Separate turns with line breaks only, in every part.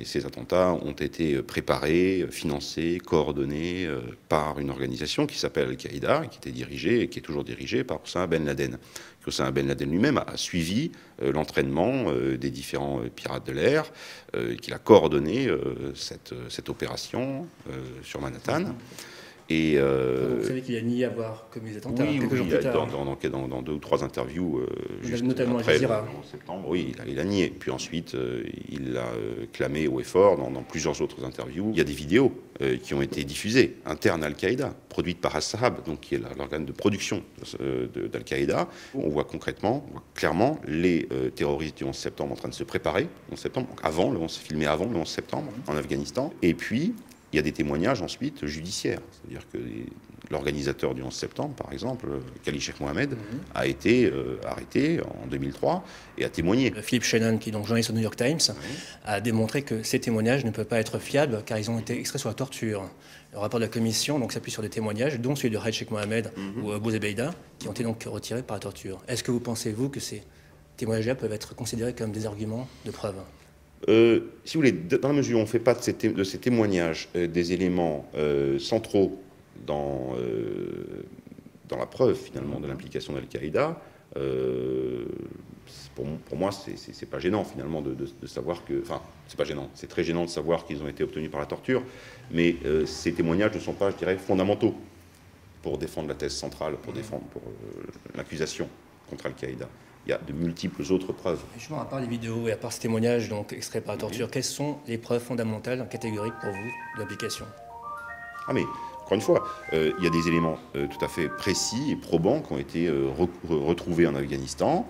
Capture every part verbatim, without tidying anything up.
ces attentats ont été préparés, financés, coordonnés euh, par une organisation qui s'appelle Al-Qaïda, qui était dirigée et qui est toujours dirigée par Osama Ben Laden. Osama Ben Laden lui-même a suivi euh, l'entraînement euh, des différents euh, pirates de l'air, euh, qu'il a coordonné euh, cette, cette opération euh, sur Manhattan.
Et euh... Vous savez qu'il a nié avoir commis des attentats.
Oui,
quelques
oui,
jours plus tard.
Dans, dans, dans, dans deux ou trois interviews, euh, juste
notamment
après,
Al Jazeera.
En septembre, oui, il a, il a nié. Puis ensuite, euh, il l'a euh, clamé haut et fort dans, dans plusieurs autres interviews. Il y a des vidéos euh, qui ont été diffusées, internes à Al-Qaïda, produites par As-Sahab, donc qui est l'organe de production euh, d'Al-Qaïda. On voit concrètement, on voit clairement les euh, terroristes du onze septembre en train de se préparer, onze septembre, donc avant, le onze, filmé avant le onze septembre, en Afghanistan. Et puis, il y a des témoignages ensuite judiciaires. C'est-à-dire que l'organisateur du onze septembre, par exemple, Khalid Sheikh Mohammed, mmh. a été euh, arrêté en deux mille trois et a témoigné.
Philip Shannon, qui est donc journaliste au New York Times, mmh. a démontré que ces témoignages ne peuvent pas être fiables car ils ont été extraits sur la torture. Le rapport de la commission donc s'appuie sur des témoignages, dont celui de Khalid Sheikh Mohammed mmh. ou Abu Zubaydah, qui ont été donc retirés par la torture. Est-ce que vous pensez, vous, que ces témoignages-là peuvent être considérés comme des arguments de preuve ?
Euh, si vous voulez, dans la mesure où on ne fait pas de ces, de ces témoignages euh, des éléments euh, centraux dans, euh, dans la preuve, finalement, de l'implication d'Al-Qaïda, euh, pour, pour moi, c'est pas gênant, finalement, de, de, de savoir que... Enfin, c'est pas gênant, c'est très gênant de savoir qu'ils ont été obtenus par la torture, mais euh, ces témoignages ne sont pas, je dirais, fondamentaux pour défendre la thèse centrale, pour défendre pour, euh, l'accusation contre Al-Qaïda. Il y a de multiples autres preuves.
Justement, à part les vidéos et à part ces témoignages donc, extraits par la torture, oui. quelles sont les preuves fondamentales, catégoriques pour vous, de l'application ?
Ah mais, encore une fois, euh, il y a des éléments euh, tout à fait précis et probants qui ont été euh, re retrouvés en Afghanistan,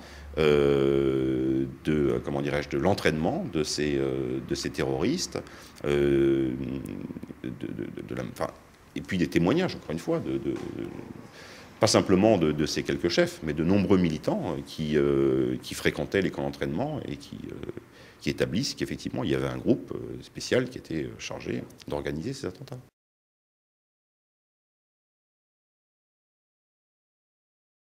euh, de, comment dirais-je, de l'entraînement de ces, euh, de ces terroristes, euh, de, de, de, de la, enfin, et puis des témoignages, encore une fois, de... de pas simplement de, de ces quelques chefs, mais de nombreux militants qui, euh, qui fréquentaient les camps d'entraînement et qui, euh, qui établissent qu'effectivement, il y avait un groupe spécial qui était chargé d'organiser ces attentats.